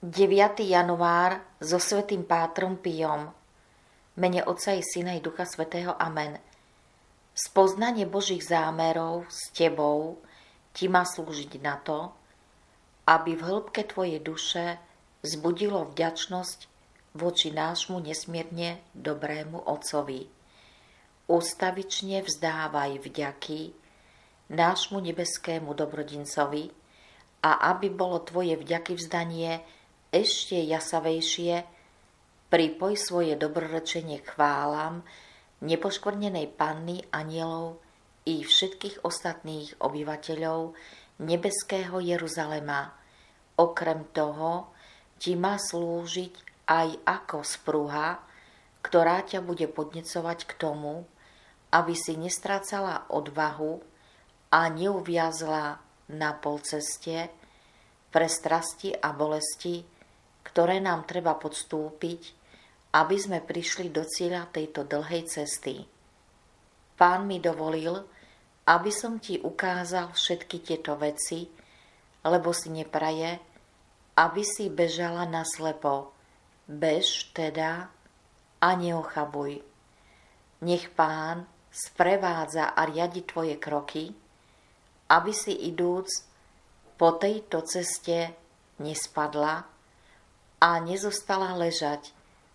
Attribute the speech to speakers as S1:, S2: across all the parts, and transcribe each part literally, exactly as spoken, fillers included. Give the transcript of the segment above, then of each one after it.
S1: deviateho január so svätým Pátrom Piom. Mene Otca i Syna i Ducha Svätého. Amen. Spoznanie Božích zámerov s tebou ti má slúžiť na to, aby v hĺbke tvojej duše vzbudilo vďačnosť voči nášmu nesmierne dobrému Otcovi. Ústavične vzdávaj vďaky nášmu nebeskému dobrodincovi a aby bolo tvoje vďaky vzdanie ešte jasavejšie, pripoj svoje dobrorečenie k chválam nepoškvrnenej Panny, anielov i všetkých ostatných obyvateľov nebeského Jeruzalema. Okrem toho ti má slúžiť aj ako sprúha, ktorá ťa bude podnecovať k tomu, aby si nestrácala odvahu a neuviazla na polceste pre strasti a bolesti, ktoré nám treba podstúpiť, aby sme prišli do cieľa tejto dlhej cesty. Pán mi dovolil, aby som ti ukázal všetky tieto veci, lebo si nepraje, aby si bežala naslepo. Bež teda a neochabuj. Nech Pán sprevádza a riadi tvoje kroky, aby si idúc po tejto ceste nespadla a nezostala ležať.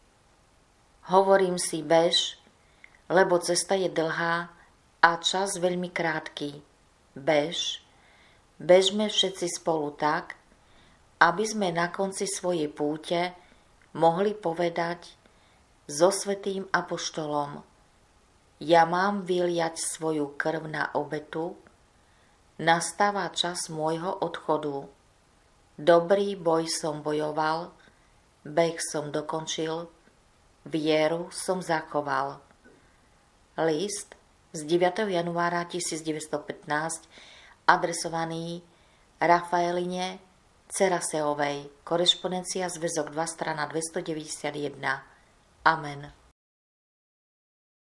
S1: Hovorím si bež, lebo cesta je dlhá a čas veľmi krátky. Bež, bežme všetci spolu tak, aby sme na konci svojej púte mohli povedať so svätým apoštolom: ja mám vyliať svoju krv na obetu, nastáva čas môjho odchodu. Dobrý boj som bojoval, beh som dokončil, vieru som zachoval. List z deviateho januára tisícdeväťstopätnásť adresovaný Rafaeline Ceraseovej, korešpondencia zväzok dva, strana dvestodeväťdesiatjeden. Amen.